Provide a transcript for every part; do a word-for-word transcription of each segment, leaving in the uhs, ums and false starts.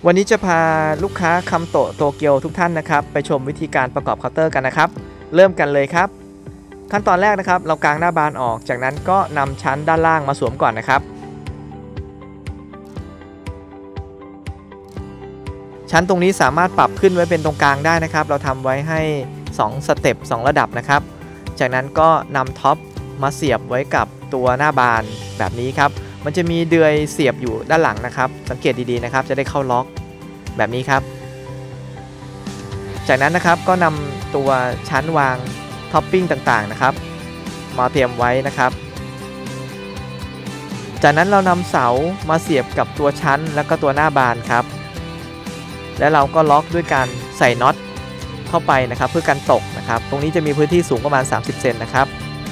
วันนี้จะพาลูกค้าคำโตะโตเกียวทุกท่านนะครับไปชมวิธีการประกอบเคาน์เตอร์กันนะครับเริ่มกันเลยครับขั้นตอนแรกนะครับเรากางหน้าบานออกจากนั้นก็นำชั้นด้านล่างมาสวมก่อนนะครับชั้นตรงนี้สามารถปรับขึ้นไว้เป็นตรงกลางได้นะครับเราทำไว้ให้สองสเต็ปสองระดับนะครับจากนั้นก็นำท็อปมาเสียบไว้กับตัวหน้าบานแบบนี้ครับมันจะมีเดือยเสียบอยู่ด้านหลังนะครับสังเกตดีๆนะครับจะได้เข้าล็อกแบบนี้ครับจากนั้นนะครับก็นำตัวชั้นวางท็อปปิ้งต่างๆนะครับมาเตรียมไว้นะครับจากนั้นเรานำเสามาเสียบกับตัวชั้นแล้วก็ตัวหน้าบานครับและเราก็ล็อกด้วยการใส่น็อตเข้าไปนะครับเพื่อกันตกนะครับตรงนี้จะมีพื้นที่สูงประมาณสามสิบเซนนะครับ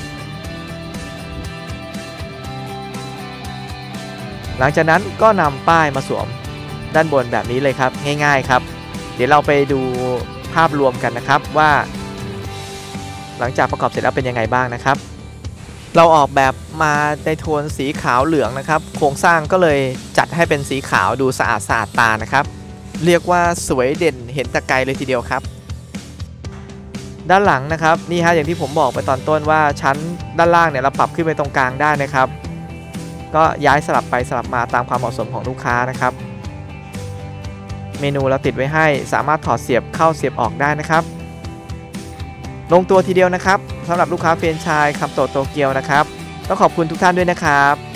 หลังจากนั้นก็นำป้ายมาสวมด้านบนแบบนี้เลยครับง่ายๆครับเดี๋ยวเราไปดูภาพรวมกันนะครับว่าหลังจากประกอบเสร็จแล้วเป็นยังไงบ้างนะครับเราออกแบบมาในโทนสีขาวเหลืองนะครับโครงสร้างก็เลยจัดให้เป็นสีขาวดูสะอาดสะอาดตานะครับเรียกว่าสวยเด่นเห็นตะไกรเลยทีเดียวครับด้านหลังนะครับนี่ฮะอย่างที่ผมบอกไปตอนต้นว่าชั้นด้านล่างเนี่ยเราปรับขึ้นไปตรงกลางได้นะครับก็ย้ายสลับไปสลับมาตามความเหมาะสมของลูกค้านะครับเมนูเราติดไว้ให้สามารถถอดเสียบเข้าเสียบออกได้นะครับลงตัวทีเดียวนะครับสำหรับลูกค้าแฟรนไชส์คำโตะโตเกียวนะครับต้องขอบคุณทุกท่านด้วยนะครับ